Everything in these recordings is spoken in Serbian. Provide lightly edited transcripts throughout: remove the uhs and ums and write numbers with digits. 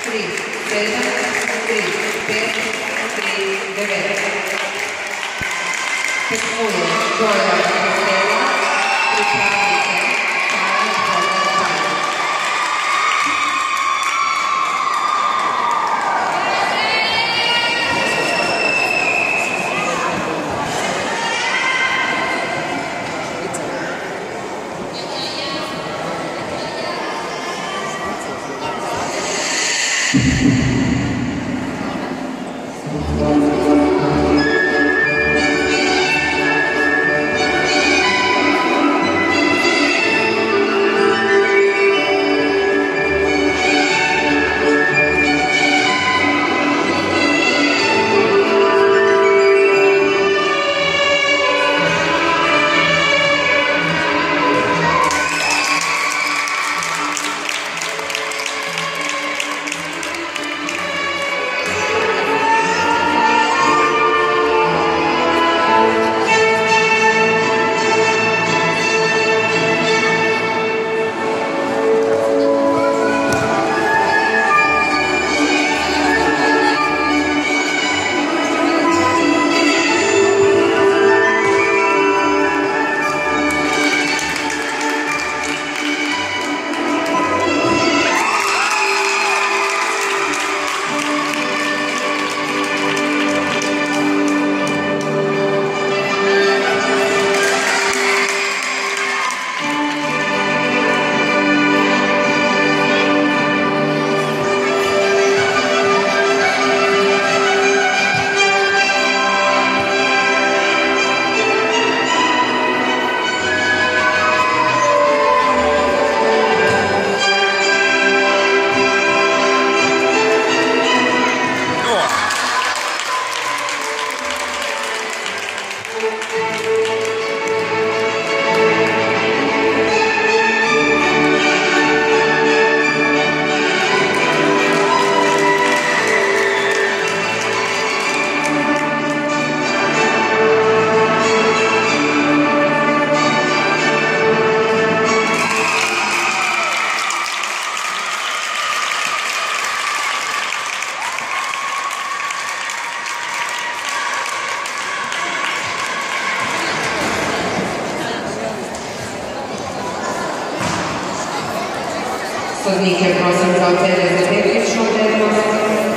3, 7, 3, 5, 3, 9. Tekmuje Dora Stella, pripravite Karen Potter. Sodnike prosim za ocene za tehnično prednost.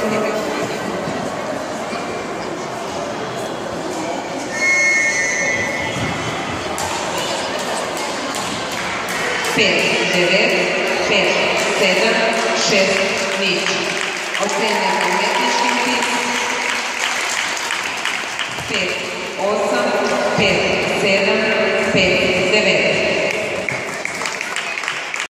Pet, 9, 5, 7, 6, nič. Ocene za umetnički tip. 5, 8, 5, 7, 5,